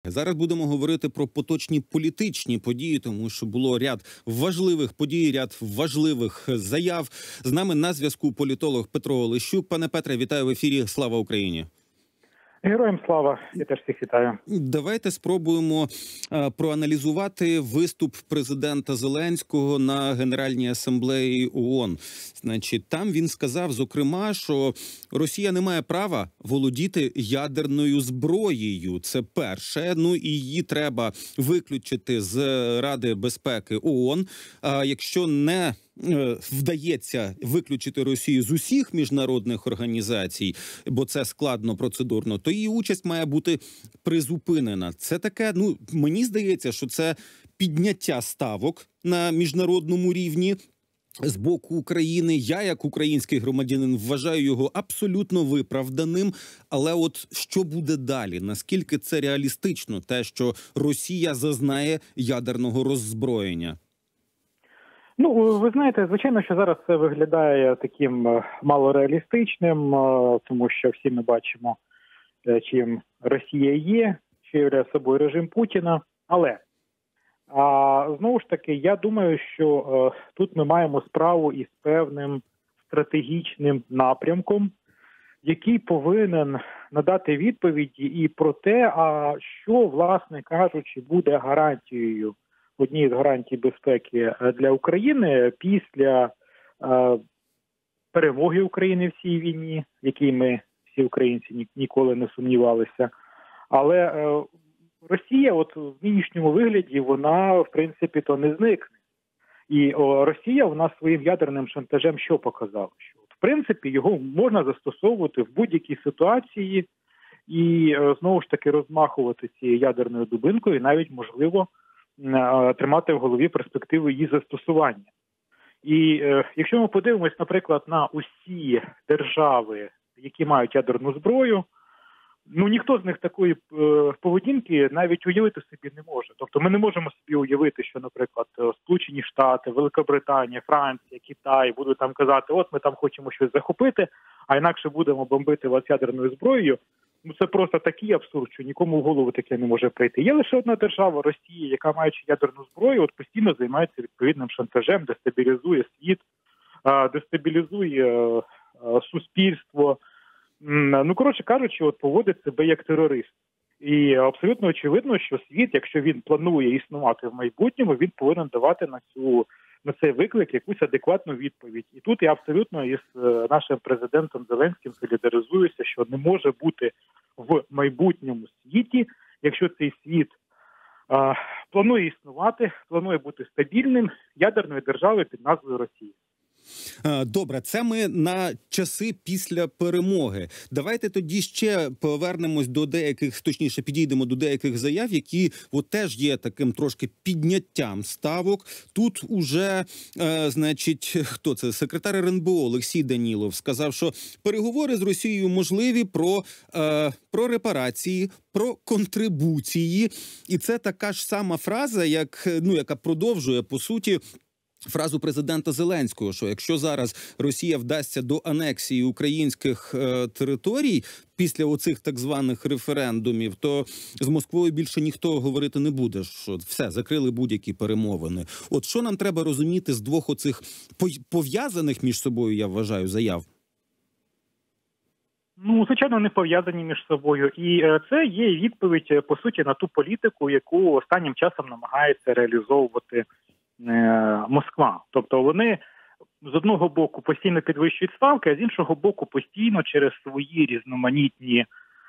безпеки. Зараз будемо говорити про поточні політичні події, тому що було ряд важливих подій, ряд важливих заяв. З нами на зв'язку політолог Петро Олещук. Пане Петре, вітаю в ефірі. Слава Україні! Героям слава! Я теж всіх вітаю. Давайте спробуємо проаналізувати виступ президента Зеленського на Генеральній асамблеї ООН. Значить, там він сказав, зокрема, що Росія не має права володіти ядерною зброєю. Це перше. Ну і її треба виключити з Ради безпеки ООН. А якщо не вдається виключити Росію з усіх міжнародних організацій, бо це складно процедурно, то її участь має бути призупинена. Це таке, мені здається, що це підняття ставок на міжнародному рівні з боку України. Я, як український громадянин, вважаю його абсолютно виправданим. Але от що буде далі? Наскільки це реалістично, те, що Росія зазнає ядерного роззброєння? Ви знаєте, звичайно, що зараз це виглядає таким малореалістичним, тому що всі ми бачимо, чим Росія є, що являє собою режим Путіна. Але, знову ж таки, я думаю, що тут ми маємо справу із певним стратегічним напрямком, який повинен надати відповіді і про те, що, власне кажучи, буде гарантією, однією з гарантій безпеки для України після перемоги України в цій війні, в якій ми всі українці ніколи не сумнівалися. Але Росія от в нинішньому вигляді, вона, в принципі, то не зникне. І Росія в нас своїм ядерним шантажем що показала? Що, в принципі, його можна застосовувати в будь-якій ситуації і, знову ж таки, розмахувати цією ядерною дубинкою і навіть, можливо, тримати в голові перспективу її застосування. І якщо ми подивимось, наприклад, на усі держави, які мають ядерну зброю, ніхто з них такої поведінки навіть уявити собі не може. Тобто ми не можемо собі уявити, що, наприклад, Сполучені Штати, Великобританія, Франція, Китай будуть там казати, от ми там хочемо щось захопити, а інакше будемо бомбити вас ядерною зброєю. Це просто такий абсурд, що нікому в голову таке не може прийти. Є лише одна держава, Росія, яка, маючи ядерну зброю, постійно займається відповідним шантажем, дестабілізує світ, дестабілізує суспільство. Коротше кажучи, поводить себе як терорист. І абсолютно очевидно, що світ, якщо він планує існувати в майбутньому, він повинен давати на цей виклик якусь адекватну відповідь. І тут я абсолютно із нашим президентом Зеленським солідаризуюся, що не може бути в майбутньому світі, якщо цей світ планує існувати, планує бути стабільним, ядерної держави під назвою Росія. Добре, це ми на часи після перемоги. Давайте тоді ще повернемось до деяких, точніше підійдемо до деяких заяв, які теж є таким трошки підняттям ставок. Тут уже, хто це? Секретар РНБО Олексій Данілов сказав, що переговори з Росією можливі про репарації, про контрибуції. І це така ж сама фраза, яка продовжує, по суті, фразу президента Зеленського, що якщо зараз Росія вдасться до анексії українських територій після оцих так званих референдумів, то з Москвою більше ніхто говорити не буде, що все, закрили будь-які перемовини. От що нам треба розуміти з двох оцих пов'язаних між собою, я вважаю, заяв? Звичайно, не пов'язані між собою. І це є відповідь, по суті, на ту політику, яку останнім часом намагається реалізовувати Москва. Тобто вони з одного боку постійно підвищують ставки, а з іншого боку постійно через свої різноманітні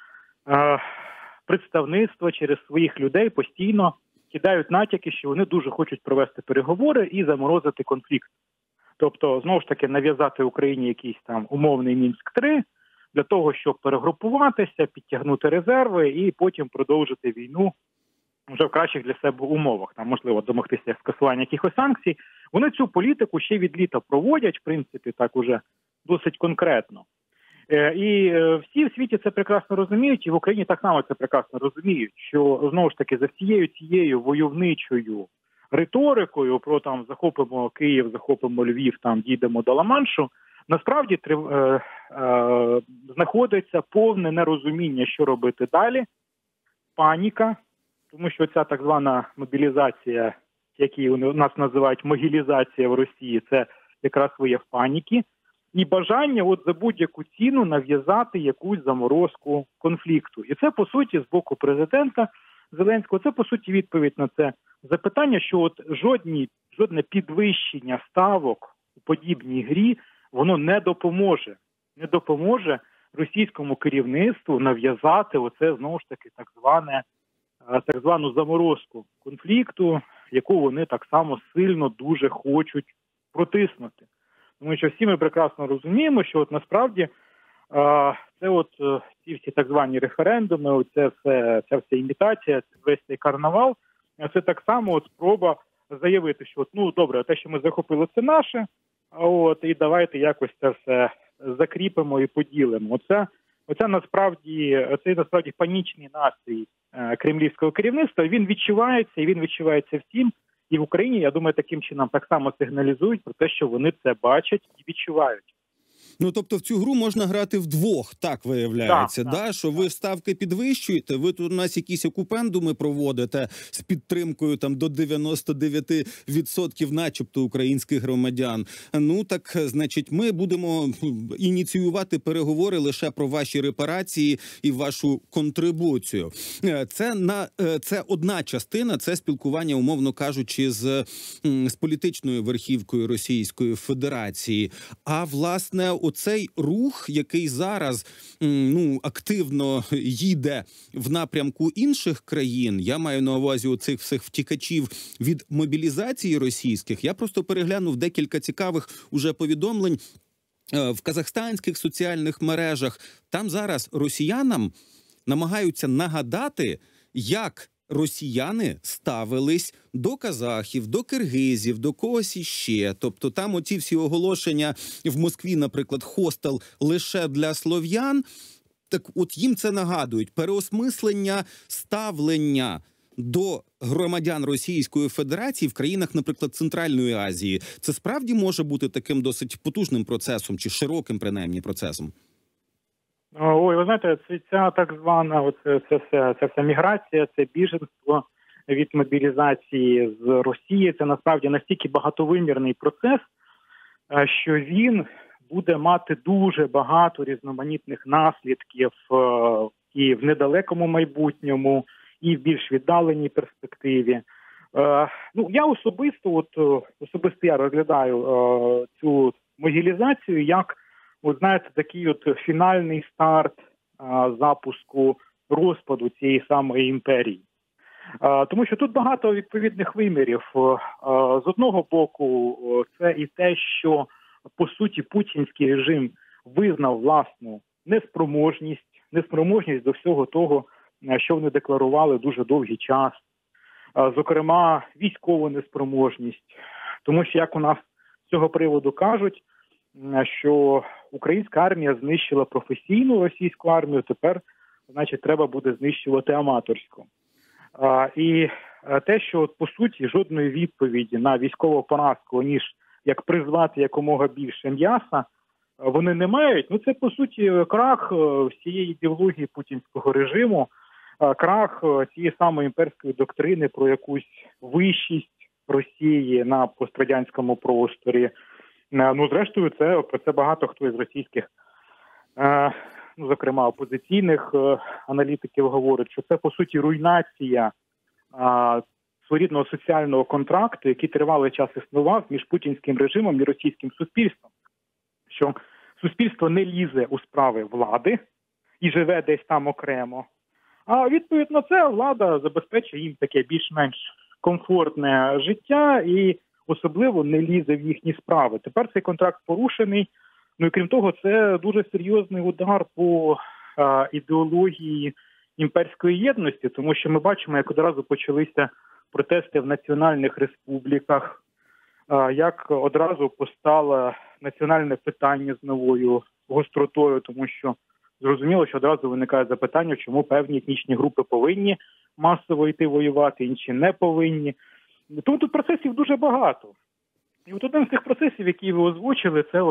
представництва, через своїх людей постійно кидають натяки, що вони дуже хочуть провести переговори і заморозити конфлікт. Тобто, знову ж таки, нав'язати Україні якийсь там умовний Мінськ-3 для того, щоб перегрупуватися, підтягнути резерви і потім продовжити війну вже в кращих для себе умовах, там, можливо, домогтися скасування якихось санкцій. Вони цю політику ще від літа проводять, в принципі, так уже досить конкретно. І всі в світі це прекрасно розуміють, і в Україні так само це прекрасно розуміють, що, знову ж таки, за всією цією войовничою риторикою про там захопимо Київ, захопимо Львів, там дійдемо до Ла-Маншу, насправді знаходиться повне нерозуміння, що робити далі, паніка, тому що ця так звана мобілізація, які у нас називають могілізація в Росії, це якраз вияв паніки і бажання от за будь-яку ціну нав'язати якусь заморозку конфлікту. І це, по суті, з боку президента Зеленського, це, по суті, відповідь на це запитання, що от жодне підвищення ставок у подібній грі, воно не допоможе російському керівництву нав'язати оце, знову ж таки, так звану заморозку конфлікту, яку вони так само сильно дуже хочуть протиснути. Тому що всі ми прекрасно розуміємо, що от насправді це от ці всі так звані референдуми, ця вся імітація, весь цей карнавал, це так само от спроба заявити, що от, ну добре, те, що ми захопили, це наше, і давайте якось це все закріпимо і поділимо. Оце насправді панічний настрій кремлівського керівництва, він відчувається всім. І в Україні, я думаю, таким чином так само сигналізують про те, що вони це бачать і відчувають. Ну, тобто в цю гру можна грати вдвох, так виявляється, да? Що ви ставки підвищуєте, ви тут у нас якісь окупендуми проводите з підтримкою там до 99% начебто українських громадян. Ну, так, значить, ми будемо ініціювати переговори лише про ваші репарації і вашу контрибуцію. Це одна частина, це спілкування, умовно кажучи, з політичною верхівкою Російської Федерації. А, власне, оцей рух, який зараз активно їде в напрямку інших країн, я маю на увазі оцих всіх втікачів від мобілізації російських, я просто переглянув декілька цікавих уже повідомлень в казахстанських соціальних мережах. Там зараз росіянам намагаються нагадати, як росіяни ставились до казахів, до киргизів, до когось іще. Тобто там оці всі оголошення в Москві, наприклад, хостел лише для слов'ян, так от їм це нагадують. Переосмислення ставлення до громадян Російської Федерації в країнах, наприклад, Центральної Азії. Це справді може бути таким досить потужним процесом, чи широким, принаймні, процесом? Ой, ви знаєте, ця так звана ця вся міграція, це біженство від мобілізації з Росії, це насправді настільки багатовимірний процес, що він буде мати дуже багато різноманітних наслідків і в недалекому майбутньому, і в більш віддаленій перспективі. Я особисто я розглядаю цю могілізацію як, такий фінальний старт запуску розпаду цієї самої імперії. Тому що тут багато відповідних вимірів. З одного боку, це і те, що, по суті, путінський режим визнав власну неспроможність до всього того, що вони декларували дуже довгий час. Зокрема, військову неспроможність. Тому що, як у нас з цього приводу кажуть, що українська армія знищила професійну російську армію, тепер, значить, треба буде знищувати аматорську. І те, що, по суті, жодної відповіді на військову поразку, ніж як призвати якомога більше м'яса, вони не мають. Це, по суті, крах всієї ідеології путінського режиму, крах цієї самої імперської доктрини про якусь вищість Росії на пострадянському просторі. Зрештою, про це багато хто із російських, зокрема, опозиційних аналітиків говорить, що це, по суті, руйнація своєрідного соціального контракту, який тривалий час існував між путінським режимом і російським суспільством. Що суспільство не лізе у справи влади і живе десь там окремо, а відповідь на це влада забезпечує їм таке більш-менш комфортне життя і особливо не лізе в їхні справи. Тепер цей контракт порушений. І крім того, це дуже серйозний удар по ідеології імперської єдності, тому що ми бачимо, як одразу почалися протести в національних республіках, як одразу постало національне питання з новою гостротою, тому що зрозуміло, що одразу виникає запитання, чому певні етнічні групи повинні масово йти воювати, інші не повинні. Тому тут процесів дуже багато. І один з тих процесів, які ви озвучили, це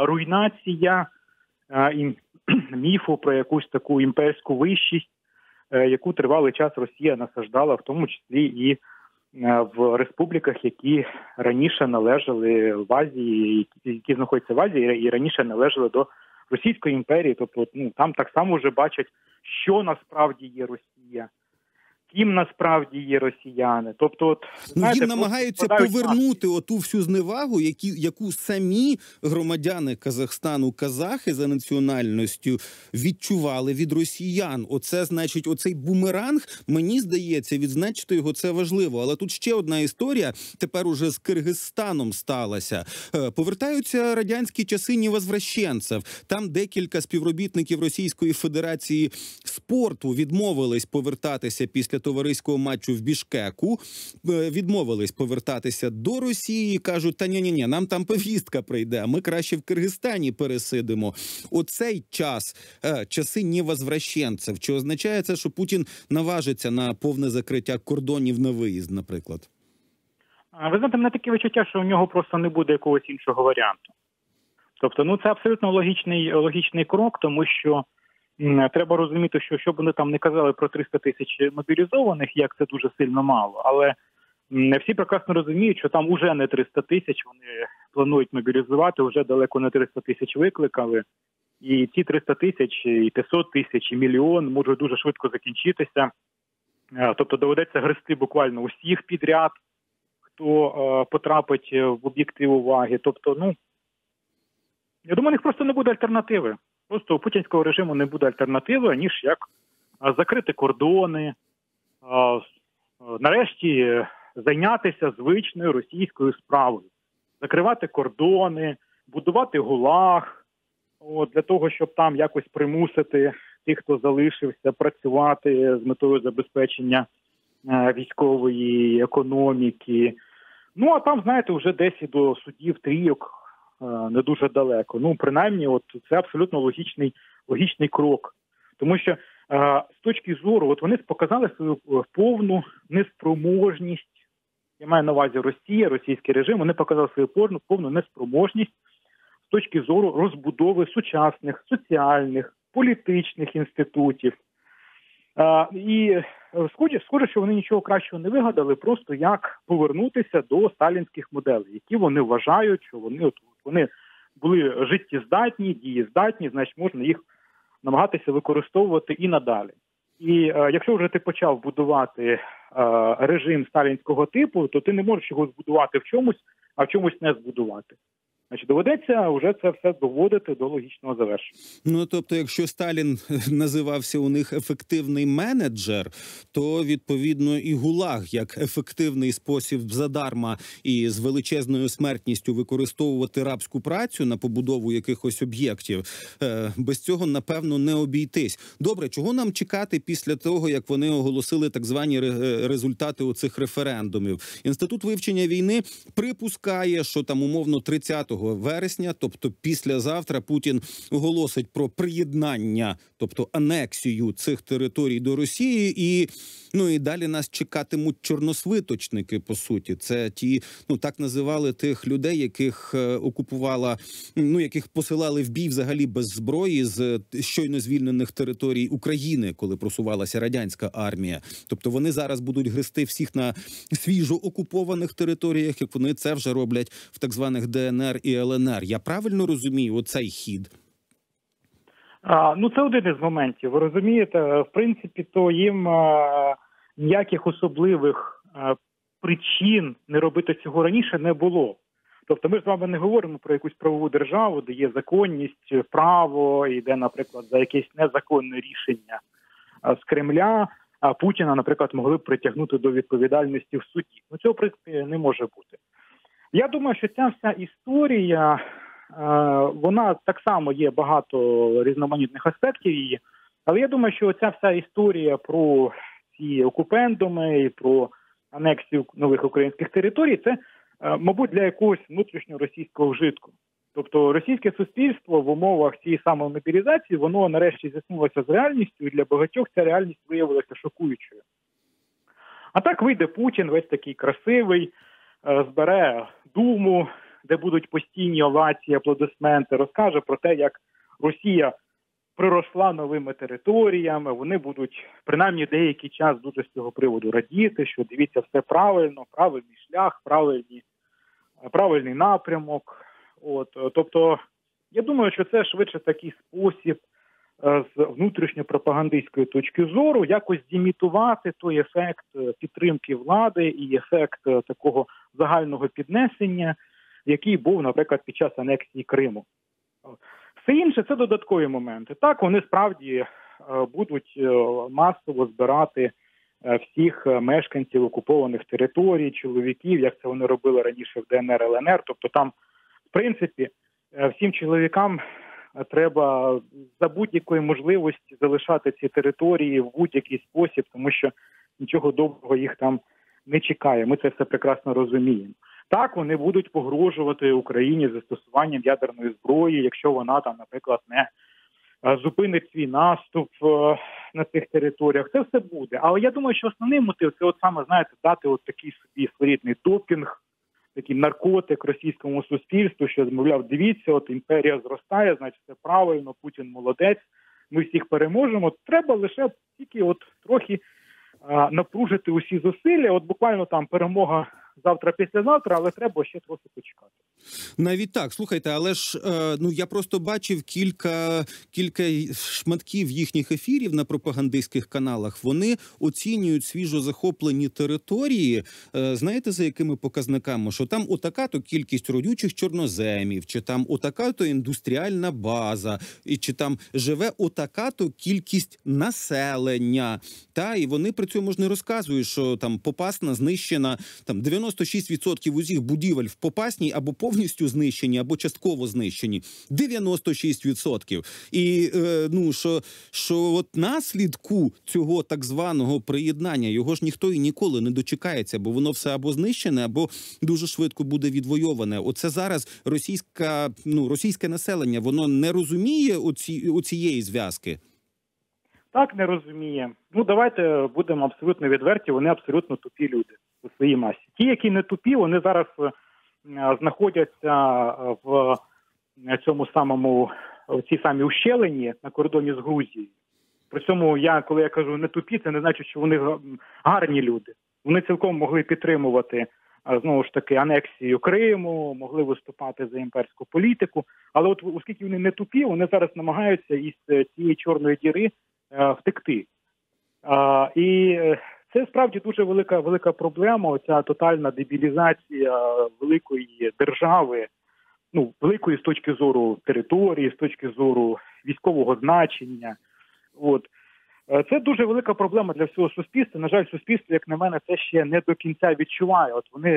руйнація міфу про якусь таку імперську вищість яку тривалий час Росія насаждала, в тому числі і в республіках, які раніше належали в Азії, які знаходяться в Азії і раніше належали до Російської імперії. Тобто там так само вже бачать, що насправді є Росія, ким насправді є росіяни. Тобто, знаєте, їм намагаються повернути оту всю зневагу, яку самі громадяни Казахстану, казахи за національністю відчували від росіян. Оце, значить, оцей бумеранг, мені здається, відзначити його це важливо. Але тут ще одна історія, тепер уже з Киргизстаном сталася. Повертаються радянські часи невозвращенців. Там декілька співробітників Російської Федерації спорту відмовились повертатися після товариського матчу в Бішкеку, відмовились повертатися до Росії, кажуть, та ні, нам там повістка прийде, а ми краще в Киргизстані пересидимо. Оцей час, часи невозвращенців, чи означає це, що Путін наважиться на повне закриття кордонів на виїзд, наприклад? Ви знаєте, мене таке відчуття, що у нього просто не буде якогось іншого варіанту. Тобто, це абсолютно логічний крок, тому що треба розуміти, що щоб вони там не казали про 300 тисяч мобілізованих, як це дуже сильно мало, але всі прекрасно розуміють, що там уже не 300 тисяч вони планують мобілізувати, вже далеко не 300 тисяч викликали, і ці 300 тисяч, і 500 тисяч, і мільйон можуть дуже швидко закінчитися. Тобто доведеться грести буквально усіх підряд, хто потрапить в об'єктив уваги. Тобто, я думаю, у них просто не буде альтернативи. Просто у путінського режиму не буде альтернативи, ніж як закрити кордони, нарешті зайнятися звичною російською справою. Закривати кордони, будувати ГУЛАГ, для того, щоб там якось примусити тих, хто залишився, працювати з метою забезпечення військової економіки. А там, знаєте, вже десь і до судів трійок не дуже далеко. Принаймні, це абсолютно логічний крок. Тому що з точки зору, вони показали свою повну неспроможність, я маю на увазі Росія, російський режим, вони показали свою повну неспроможність з точки зору розбудови сучасних, соціальних, політичних інститутів. І схоже, що вони нічого кращого не вигадали, просто як повернутися до сталінських моделей, які вони вважають, що вони були життєздатні, дієздатні, значить можна їх намагатися використовувати і надалі. І якщо вже ти почав будувати режим сталінського типу, то ти не можеш його збудувати в чомусь, а в чомусь не збудувати. Значить, доведеться вже це все доводити до логічного завершення. Тобто, якщо Сталін називався у них ефективний менеджер, то, відповідно, і ГУЛАГ, як ефективний спосіб задарма і з величезною смертністю використовувати рабську працю на побудову якихось об'єктів, без цього, напевно, не обійтись. Добре, чого нам чекати після того, як вони оголосили так звані результати оцих референдумів? Інститут вивчення війни припускає, що там умовно 30 вересня, тобто післязавтра, Путін оголосить про приєднання, тобто анексію цих територій до Росії, і далі нас чекатимуть чорносвиточники, по суті. Це ті, так називали тих людей, яких окупувала, яких посилали в бій взагалі без зброї з щойно звільнених територій України, коли просувалася радянська армія. Тобто вони зараз будуть грести всіх на свіжо окупованих територіях, як вони це вже роблять в так званих ДНР і ЛНР. Я правильно розумію оцей хід? Це один із моментів. Ви розумієте, в принципі, то їм ніяких особливих причин не робити цього раніше не було. Тобто ми ж з вами не говоримо про якусь правову державу, де є законність, право, і де, наприклад, за якесь незаконне рішення з Кремля Путіна, наприклад, могли б притягнути до відповідальності в суді. Цього, в принципі, не може бути. Я думаю, що ця вся історія, вона так само є багато різноманітних аспектів її, але я думаю, що ця вся історія про ці окупендуми і про анексію нових українських територій, це, мабуть, для якогось внутрішнього російського вжитку. Тобто російське суспільство в умовах цієї самої мобілізації, воно нарешті зіткнулося з реальністю, і для багатьох ця реальність виявилася шокуючою. А так вийде Путін, весь такий красивий, збере Думу, де будуть постійні овації, аплодисменти, розкаже про те, як Росія приросла новими територіями, вони будуть, принаймні, деякий час дуже з цього приводу радіти, що дивіться, все правильно, правильний шлях, правильний напрямок. Тобто, я думаю, що це швидше такий спосіб з внутрішньопропагандистської точки зору якось зімітувати той ефект підтримки влади і ефект такого загального піднесення, який був, наприклад, під час анексії Криму. Все інше – це додаткові моменти. Так, вони справді будуть масово збирати всіх мешканців окупованих територій, чоловіків, як це вони робили раніше в ДНР, ЛНР. Тобто там, в принципі, всім чоловікам треба за будь-якої можливості залишати ці території в будь-який спосіб, тому що нічого доброго їх там не чекає. Ми це все прекрасно розуміємо. Так, вони будуть погрожувати Україні застосуванням ядерної зброї, якщо вона там, наприклад, не зупинить свій наступ на цих територіях. Це все буде. Але я думаю, що основний мотив – це от саме, знаєте, дати от такий собі своєрідний допінг, такий наркотик російському суспільству, що, мовляв, дивіться, от імперія зростає, значить все правильно, Путін молодець, ми всіх переможемо. Треба лише тільки от трохи напружити усі зусилля. От буквально там перемога завтра-післязавтра, але треба ще трохи почекати. Навіть так, слухайте, але ж я просто бачив кілька шматків їхніх ефірів на пропагандистських каналах. Вони оцінюють свіжо захоплені території, знаєте, за якими показниками? Що там отака-то кількість родючих чорноземів, чи там отака-то індустріальна база, і чи там живе отака-то кількість населення. І вони при цьому ж не розказують, що там Попасна знищена, там 96% усіх будівель в Попасній або повністю знищені, або частково знищені. 96%. І, що от наслідку цього так званого приєднання, його ж ніхто і ніколи не дочекається, бо воно все або знищене, або дуже швидко буде відвойоване. Оце зараз російське населення, воно не розуміє оцієї зв'язки? Так, не розуміє. Давайте будемо абсолютно відверті, вони абсолютно тупі люди у своїй масі. Ті, які не тупі, вони зараз знаходяться в цьому самому, в цій самій ущелині на кордоні з Грузією. При цьому коли я кажу не тупі, це не значить, що вони гарні люди. Вони цілком могли підтримувати, знову ж таки, анексію Криму, могли виступати за імперську політику. Але от оскільки вони не тупі, вони зараз намагаються із цієї чорної діри втекти. І це справді дуже велика проблема, оця тотальна дебілізація великої держави, великої з точки зору території, з точки зору військового значення. Це дуже велика проблема для всього суспільства. На жаль, суспільство, як на мене, це ще не до кінця відчуває. От вони,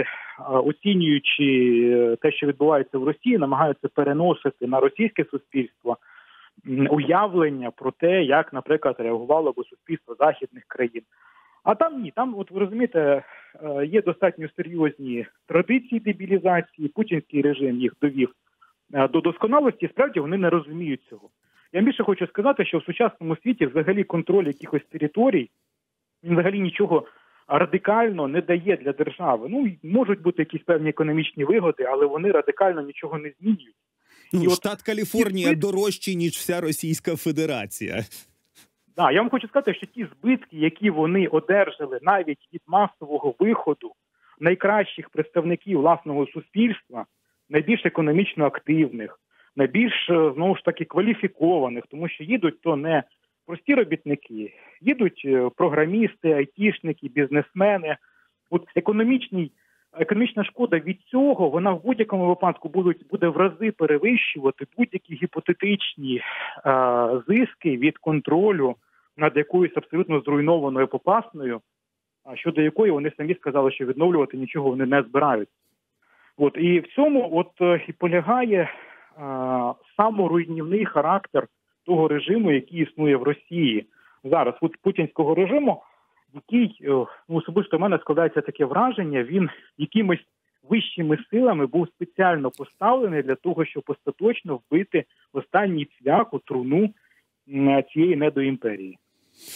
оцінюючи те, що відбувається в Росії, намагаються переносити на російське суспільство уявлення про те, як, наприклад, реагувало би суспільство західних країн. А там ні. Там, от ви розумієте, є достатньо серйозні традиції дебілізації, путінський режим їх довів до досконалості, справді вони не розуміють цього. Я більше хочу сказати, що в сучасному світі взагалі контроль якихось територій, він взагалі нічого радикально не дає для держави. Можуть бути якісь певні економічні вигоди, але вони радикально нічого не змінюють. Штат Каліфорнія дорожчий, ніж вся Російська Федерація. Так, я вам хочу сказати, що ті збитки, які вони одержали навіть від масового виходу найкращих представників власного суспільства, найбільш економічно активних, найбільш, знову ж таки, кваліфікованих, тому що їдуть то не прості робітники, їдуть програмісти, айтішники, бізнесмени. От економічна шкода від цього, вона в будь-якому випадку буде в рази перевищувати будь-які гіпотетичні зиски від контролю над якоюсь абсолютно зруйнованою Попасною, щодо якої вони самі сказали, що відновлювати нічого вони не збираються. І в цьому і полягає саморуйнівний характер того режиму, який існує в Росії зараз. Путінського режиму, який, особисто в мене складається таке враження, він якимись вищими силами був спеціально поставлений для того, щоб остаточно вбити останній цвях у труну цієї недоімперії.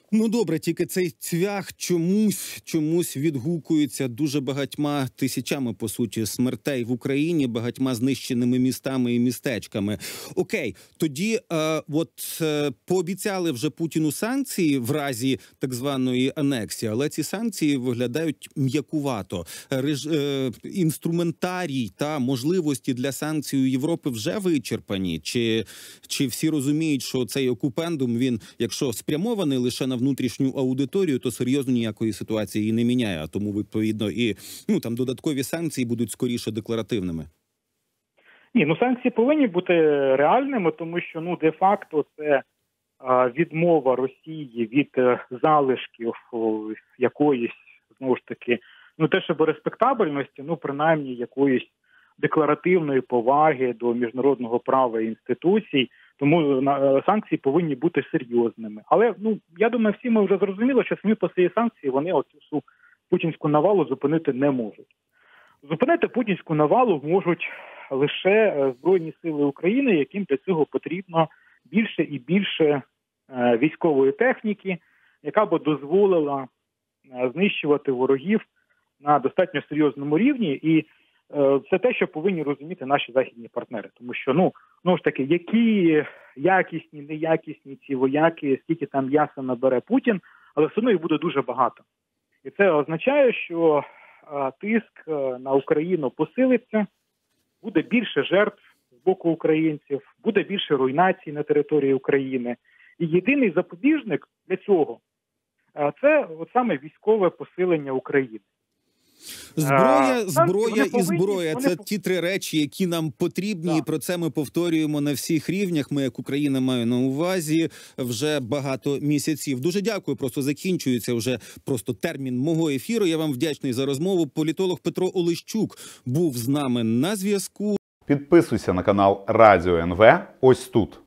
Ну добре, тільки цей цвях чомусь відгукується дуже багатьма тисячами, по суті, смертей в Україні, багатьма знищеними містами і містечками. Окей, тоді пообіцяли вже Путіну санкції в разі так званої анексії, але ці санкції виглядають м'якувато. Інструментарій та можливості для санкцій у Європи вже вичерпані? Чи всі розуміють, що цей окупендум, він, якщо спрямований лише на внутрішню аудиторію, то серйозно ніякої ситуації і не міняє, а тому, відповідно, і додаткові санкції будуть скоріше декларативними? Ні, санкції повинні бути реальними, тому що, де-факто це відмова Росії від залишків якоїсь, знову ж таки, те, щоб респектабельності, принаймні якоїсь декларативної поваги до міжнародного права і інституцій. Тому санкції повинні бути серйозними. Але, я думаю, всі ми вже зрозуміли, що самі по своїй санкції вони оцю путінську навалу зупинити не можуть. Зупинити путінську навалу можуть лише Збройні сили України, яким для цього потрібно більше і більше військової техніки, яка б дозволила знищувати ворогів на достатньо серйозному рівні. І це те, що повинні розуміти наші західні партнери. Тому що, знову ж таки, які якісні, неякісні ці вояки, скільки там м'яса набере Путін, але все одно їх буде дуже багато. І це означає, що тиск на Україну посилиться, буде більше жертв з боку українців, буде більше руйнацій на території України. І єдиний запобіжник для цього – це саме військове посилення України. Зброя – це ті три речі, які нам потрібні, і про це ми повторюємо на всіх рівнях. Ми, як Україна, маю на увазі вже багато місяців. Дуже дякую, просто закінчується вже термін мого ефіру. Я вам вдячний за розмову. Політолог Петро Олещук був з нами на зв'язку. Підписуйся на канал Радіо НВ ось тут.